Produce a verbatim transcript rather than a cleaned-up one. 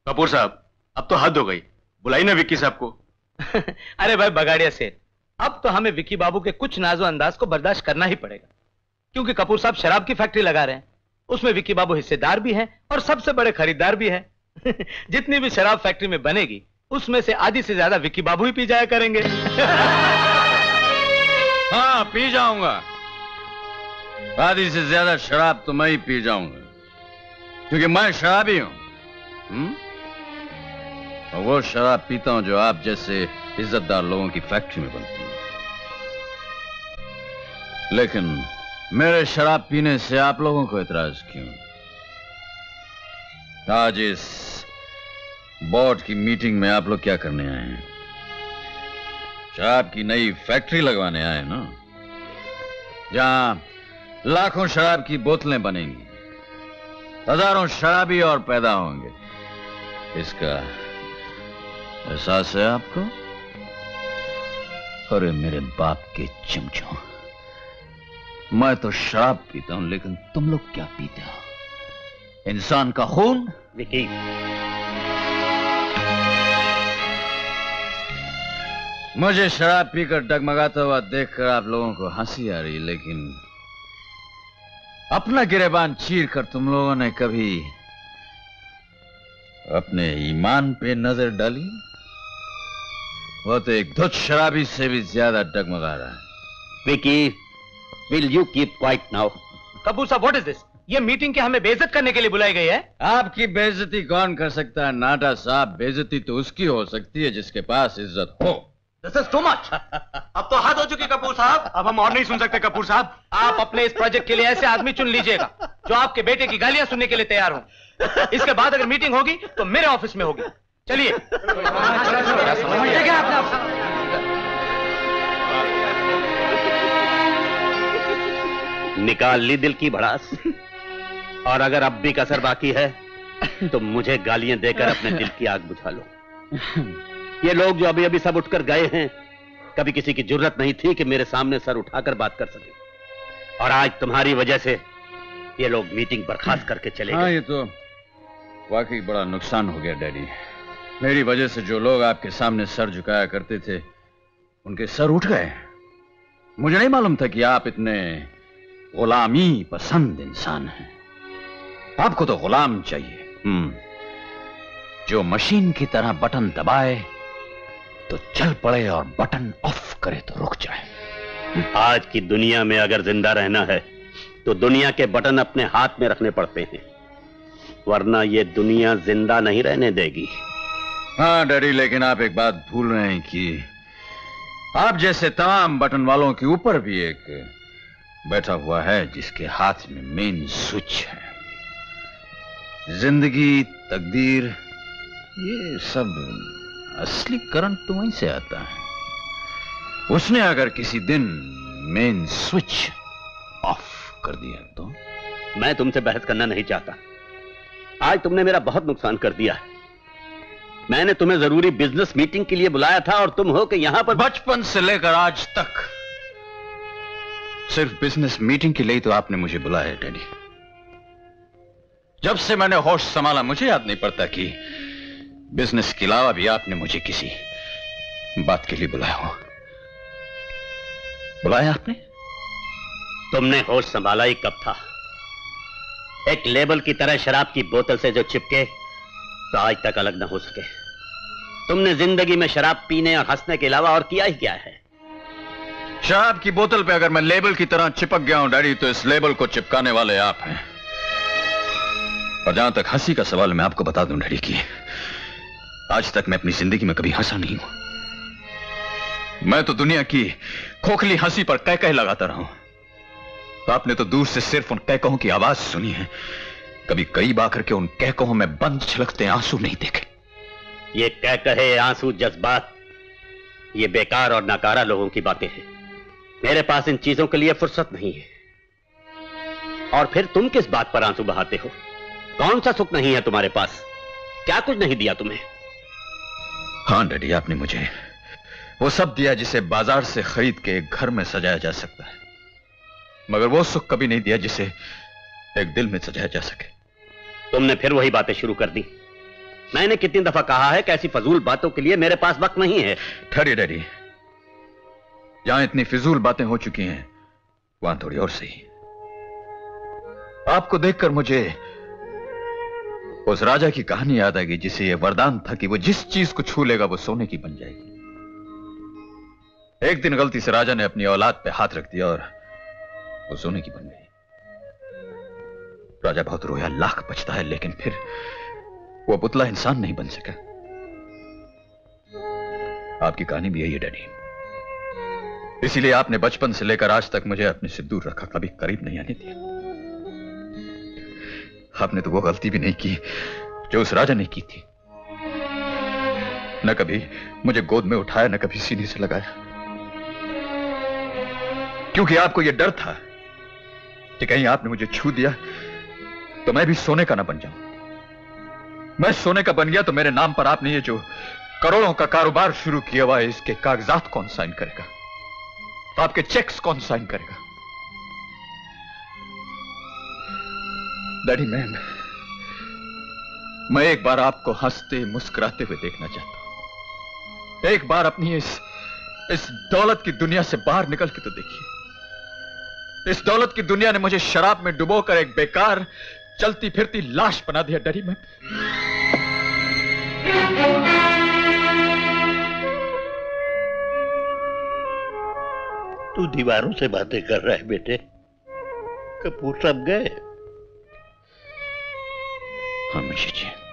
कपूर साहब, अब तो हद हो गई, बुलाई ना विक्की साहब को। अरे भाई बगाड़िया सेठ, अब तो हमें विक्की बाबू के कुछ नाजो अंदाज को बर्दाश्त करना ही पड़ेगा, क्योंकि कपूर साहब शराब की फैक्ट्री लगा रहे हैं, उसमें विक्की बाबू हिस्सेदार भी हैं और सबसे बड़े खरीदार भी हैं। जितनी भी शराब फैक्ट्री में बनेगी उसमें से आधी से ज्यादा विक्की बाबू ही पी जाया करेंगे। हाँ, पी जाऊंगा। आधी से ज्यादा शराब तो मैं ही पी जाऊंगा, क्योंकि मैं शराबी हूं। हम्म? और वो शराब पीता हूं जो आप जैसे इज्जतदार लोगों की फैक्ट्री में बनती है। लेकिन मेरे शराब पीने से आप लोगों को एतराज क्यों? आज इस बोर्ड की मीटिंग में आप लोग क्या करने आए हैं? शराब की नई फैक्ट्री लगवाने आए ना, जहां लाखों शराब की बोतलें बनेंगी, हजारों शराबी और पैदा होंगे। इसका एहसास है आपको? अरे मेरे बाप के चमचों, मैं तो शराब पीता हूं, लेकिन तुम लोग क्या पीते हो? इंसान का खून? विकी, मुझे शराब पीकर डगमगाता हुआ देखकर आप लोगों को हंसी आ रही, लेकिन अपना गिरेबान चीर कर तुम लोगों ने कभी अपने ईमान पे नजर डाली? वो तो एक धुत शराबी से भी ज्यादा डगमगा रहा है। Vicky, will you keep quiet now? Kapoor साहब, व्हाट इज दिस? ये मीटिंग क्या हमें बेइज्जत करने के लिए बुलाई गई है? आपकी बेइज्जती कौन कर सकता है नाटा साहब? बेइज्जती तो उसकी हो सकती है जिसके पास इज्जत हो। This is too much. अब तो हद हो चुकी कपूर साहब, अब हम और नहीं सुन सकते। कपूर साहब, आप अपने इस प्रोजेक्ट के लिए ऐसे आदमी चुन लीजिएगा जो आपके बेटे की गालियां सुनने के लिए तैयार हो। इसके बाद अगर मीटिंग होगी तो मेरे ऑफिस में होगी। चलिए। निकाल ली दिल की भड़ास, और अगर अब भी कसर बाकी है तो मुझे गालियां देकर अपने दिल की आग बुझा लो। ये लोग जो अभी अभी सब उठकर गए हैं, कभी किसी की जुर्रत नहीं थी कि मेरे सामने सर उठाकर बात कर सके, और आज तुम्हारी वजह से ये लोग मीटिंग बर्खास्त करके चले गए। हाँ, ये तो वाकई बड़ा नुकसान हो गया डैडी। मेरी वजह से जो लोग आपके सामने सर झुकाया करते थे, उनके सर उठ गए। मुझे नहीं मालूम था कि आप इतने गुलामी पसंद इंसान हैं। आपको तो गुलाम चाहिए, हम्म, जो मशीन की तरह बटन दबाए तो चल पड़े और बटन ऑफ करे तो रुक जाए। आज की दुनिया में अगर जिंदा रहना है तो दुनिया के बटन अपने हाथ में रखने पड़ते हैं, वरना ये दुनिया जिंदा नहीं रहने देगी। हाँ डैडी, लेकिन आप एक बात भूल रहे हैं कि आप जैसे तमाम बटन वालों के ऊपर भी एक बैठा हुआ है जिसके हाथ में मेन स्विच है। जिंदगी, तकदीर, ये सब असली करंट तो वहीं से आता है। उसने अगर किसी दिन मेन स्विच ऑफ कर दिया तो? मैं तुमसे बहस करना नहीं चाहता। आज तुमने मेरा बहुत नुकसान कर दिया है। मैंने तुम्हें जरूरी बिजनेस मीटिंग के लिए बुलाया था और तुम हो कि यहां पर बचपन से लेकर आज तक सिर्फ बिजनेस मीटिंग के लिए तो आपने मुझे बुलाया है डैडी। जब से मैंने होश संभाला मुझे याद नहीं पड़ता कि बिजनेस के अलावा भी आपने मुझे किसी बात के लिए बुलाया हो। बुलाया आपने? तुमने होश संभाला ही कब था? एक लेबल की तरह शराब की बोतल से जो चिपके तो आज तक अलग न हो सके। तुमने जिंदगी में शराब पीने और हंसने के अलावा और किया ही क्या है? शराब की बोतल पे अगर मैं लेबल की तरह चिपक गया हूं डैडी, तो इस लेबल को चिपकाने वाले आप हैं। और जहां तक हंसी का सवाल, मैं आपको बता दूं डैडी की आज तक मैं अपनी जिंदगी में कभी हंसा नहीं हूं। मैं तो दुनिया की खोखली हंसी पर कह कह लगाता रहा हूं। तो आपने तो दूर से सिर्फ उन कह कहों की आवाज सुनी है, कभी करीब आकर के उन कह कहों में बंद छलकते आंसू नहीं देखे। ये कह कहे, आंसू, जज्बात, ये बेकार और नाकारा लोगों की बातें हैं। मेरे पास इन चीजों के लिए फुर्सत नहीं है। और फिर तुम किस बात पर आंसू बहाते हो? कौन सा सुख नहीं है तुम्हारे पास? क्या कुछ नहीं दिया तुम्हें? हाँ डैडी, आपने मुझे वो सब दिया जिसे बाजार से खरीद के एक घर में सजाया जा सकता है, मगर वो सुख कभी नहीं दिया जिसे एक दिल में सजाया जा सके। तुमने फिर वही बातें शुरू कर दी। मैंने कितनी दफा कहा है कि ऐसी फजूल बातों के लिए मेरे पास वक्त नहीं है। ठहरिए डैडी, जहां इतनी फिजूल बातें हो चुकी हैं वहां थोड़ी और सही। आपको देखकर मुझे उस राजा की कहानी याद आ गई जिसे यह वरदान था कि वो जिस चीज को छू लेगा वो सोने की बन जाएगी। एक दिन गलती से राजा ने अपनी औलाद पे हाथ रख दिया और वो सोने की बन गई। राजा बहुत रोया, लाख बचता है, लेकिन फिर वो पुतला इंसान नहीं बन सका। आपकी कहानी भी यही है डैडी, इसीलिए आपने बचपन से लेकर आज तक मुझे अपने से दूर रखा, कभी करीब नहीं आने दिया। आपने तो वो गलती भी नहीं की जो उस राजा ने की थी। न कभी मुझे गोद में उठाया, न कभी सीने से लगाया, क्योंकि आपको यह डर था कि कहीं आपने मुझे छू दिया तो मैं भी सोने का ना बन जाऊं। मैं सोने का बन गया तो मेरे नाम पर आपने ये जो करोड़ों का कारोबार शुरू किया हुआ है, इसके कागजात कौन साइन करेगा? आपके चेक्स कौन साइन करेगा? डैडी, मैं मैं एक बार आपको हंसते मुस्कुराते हुए देखना चाहता हूं। एक बार अपनी इस इस दौलत की दुनिया से बाहर निकल के तो देखिए। इस दौलत की दुनिया ने मुझे शराब में डुबोकर एक बेकार चलती फिरती लाश बना दिया। डैडी, मैं तू दीवारों से बातें कर रहा है बेटे? कपूर साहब गए? हाँ मुंशी जी।